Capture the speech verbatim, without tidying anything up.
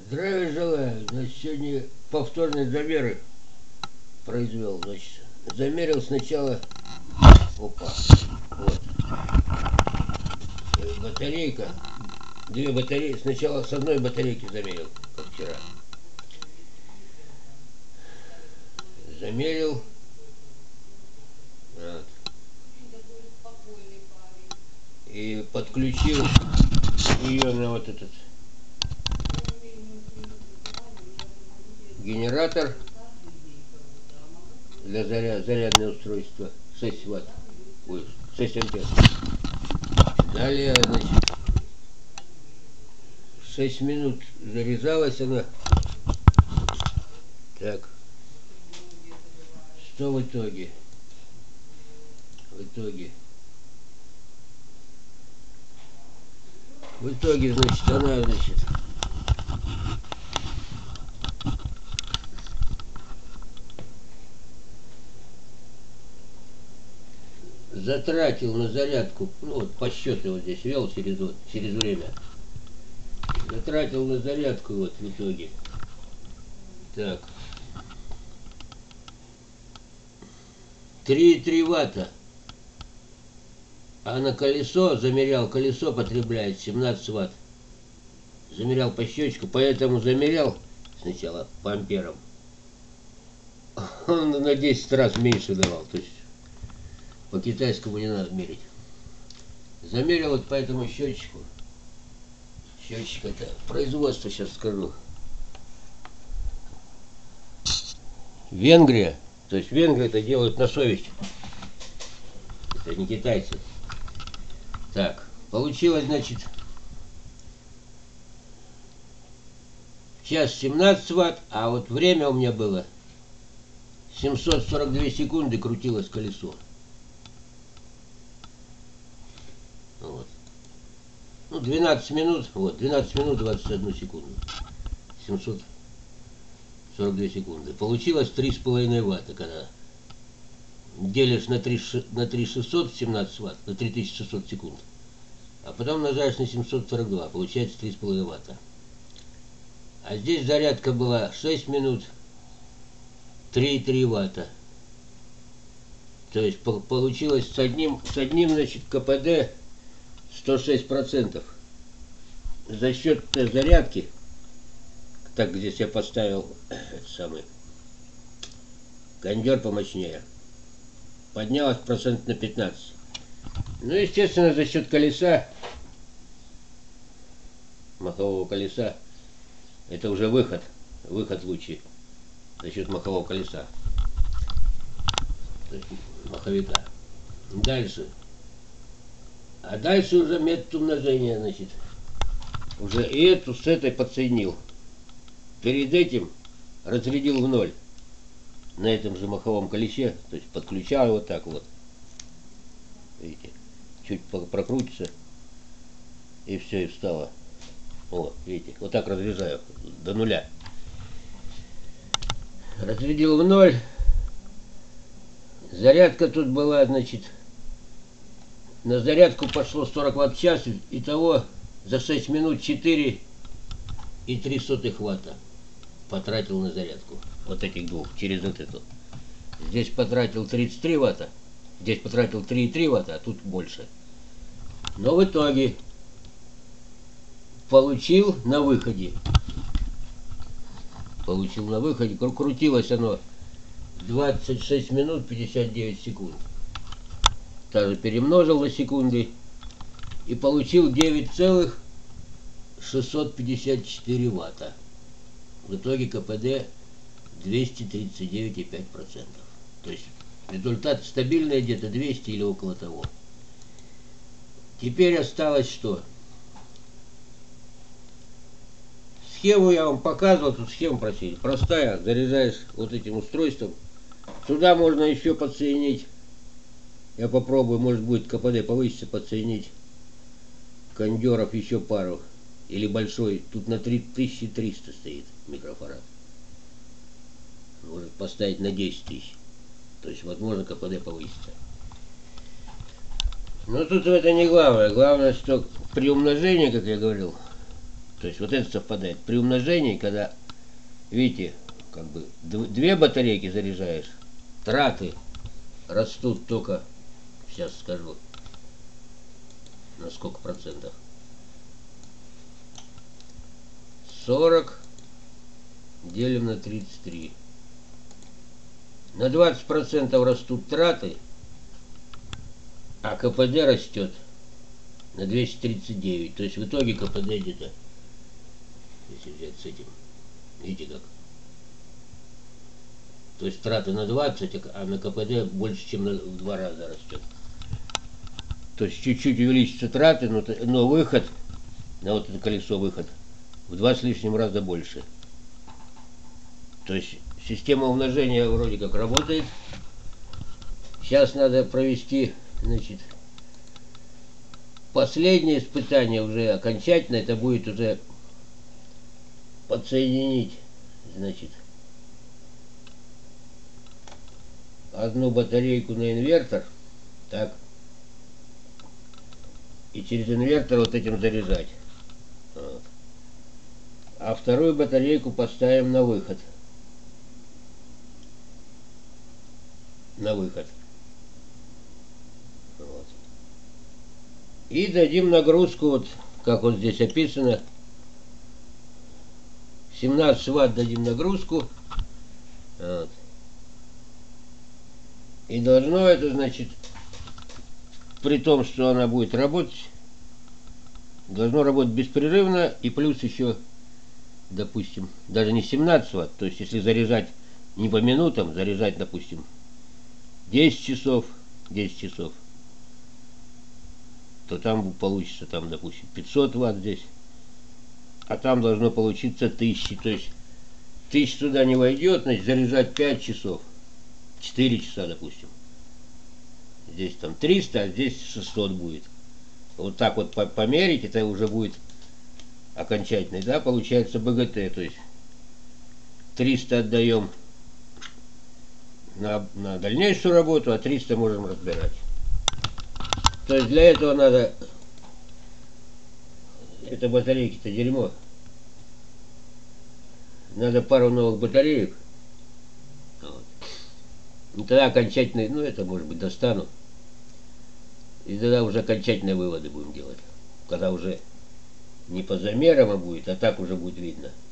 Здравия желаю. Значит, сегодня повторные замеры произвел. Значит, замерил сначала. Опа. Вот. Батарейка. Две батареи. Сначала с одной батарейки замерил, как вчера. Замерил. Вот. И подключил ее на вот этот генератор для заряд, зарядное устройство шесть ватт, ой, шесть ампер. Далее, значит, шесть минут заряжалась она. Так, что в итоге? В итоге. В итоге, значит, она, значит, затратил на зарядку, ну вот по счету вот здесь вел через, вот, через время, затратил на зарядку вот в итоге, так, три и три ватта, а на колесо, замерял, колесо потребляет семнадцать ватт, замерял по счетчику, поэтому замерял сначала по амперам, он на десять раз меньше давал, то есть по китайскому не надо мерить. Замерил вот по этому счетчику. Счетчик это производство, сейчас скажу. Венгрия. То есть Венгрия это делают на совесть. Это не китайцы. Так, получилось, значит, в час семнадцать ватт, а вот время у меня было семьсот сорок две секунды крутилось колесо. Вот. Ну, двенадцать минут, вот, двенадцать минут двадцать одну секунду. семьсот сорок две секунды. Получилось три с половиной ватта, когда делишь на три тысячи шестьсот, семнадцать ватт, на три тысячи шестьсот секунд. А потом умножаешь на семьсот сорок два, получается три с половиной ватта. А здесь зарядка была шесть минут, три и три ватта. То есть получилось с одним, с одним, значит, КПД сто шесть процентов. За счет зарядки, так здесь я поставил этот самый кондер помощнее, поднялось процент на пятнадцать. Ну, естественно, за счет колеса, махового колеса, это уже выход, выход лучи за счет махового колеса, то есть маховика. Дальше. А дальше уже метод умножения, значит, уже и эту с этой подсоединил. Перед этим разрядил в ноль на этом же маховом колесе, то есть подключаю вот так вот. Видите, чуть прокрутится, и все, и встало. Вот, видите, вот так разряжаю до нуля. Разрядил в ноль. Зарядка тут была, значит, на зарядку пошло сорок ватт в час, итого за шесть минут четыре и три сотых ватта потратил на зарядку. Вот этих двух, через вот эту. Здесь потратил тридцать три ватта, здесь потратил три и три ватта, а тут больше. Но в итоге получил на выходе. Получил на выходе, крутилось оно двадцать шесть минут пятьдесят девять секунд. Также перемножил на секунды и получил девять целых шестьсот пятьдесят четыре ватта. В итоге КПД двести тридцать девять и пять процентов. То есть результат стабильный, где-то двести или около того. Теперь осталось что? Схему я вам показывал, тут схему просили. Простая, заряжаешь вот этим устройством. Сюда можно еще подсоединить. Я попробую, может будет КПД повысится, подсоединить кондеров еще пару. Или большой, тут на три тысячи триста стоит микрофарад. Может поставить на десять тысяч. То есть возможно КПД повысится. Но тут это не главное. Главное, что при умножении, как я говорил, То есть вот это совпадает. При умножении, когда, видите, как бы две батарейки заряжаешь, траты растут только, сейчас скажу, на сколько процентов. сорок делим на тридцать три. На двадцать процентов растут траты, а КПД растет на двести тридцать девять. То есть в итоге КПД где-то, если взять с этим, видите как? То есть траты на двадцать, а на КПД больше, чем на, в два раза растет. То есть чуть-чуть увеличатся траты, но, но выход, на вот это колесо выход, в два с лишним раза больше. То есть система умножения вроде как работает. Сейчас надо провести, значит, последнее испытание уже окончательно. Это будет уже подсоединить, значит, одну батарейку на инвертор, так, и через инвертор вот этим заряжать. Вот. А вторую батарейку поставим на выход. На выход. Вот. И дадим нагрузку, вот как вот здесь описано. семнадцать ватт дадим нагрузку. Вот. И должно это, значит, при том, что она будет работать, должно работать беспрерывно, и плюс еще, допустим, даже не семнадцать ватт, то есть если заряжать не по минутам, заряжать, допустим, десять часов, десять часов, то там получится, там, допустим, пятьсот ватт здесь, а там должно получиться тысяча, то есть тысяча туда не войдет, значит, заряжать пять часов, четыре часа, допустим. Здесь там триста, а здесь шестьсот будет. Вот так вот померить, это уже будет окончательный, да, получается БГТ, то есть триста отдаем на, на дальнейшую работу, а триста можем разбирать. То есть для этого надо, это батарейки-то дерьмо, надо пару новых батареек. Вот. И тогда окончательный, ну это может быть достану. И тогда уже окончательные выводы будем делать. Когда уже не по замерам будет, а так уже будет видно.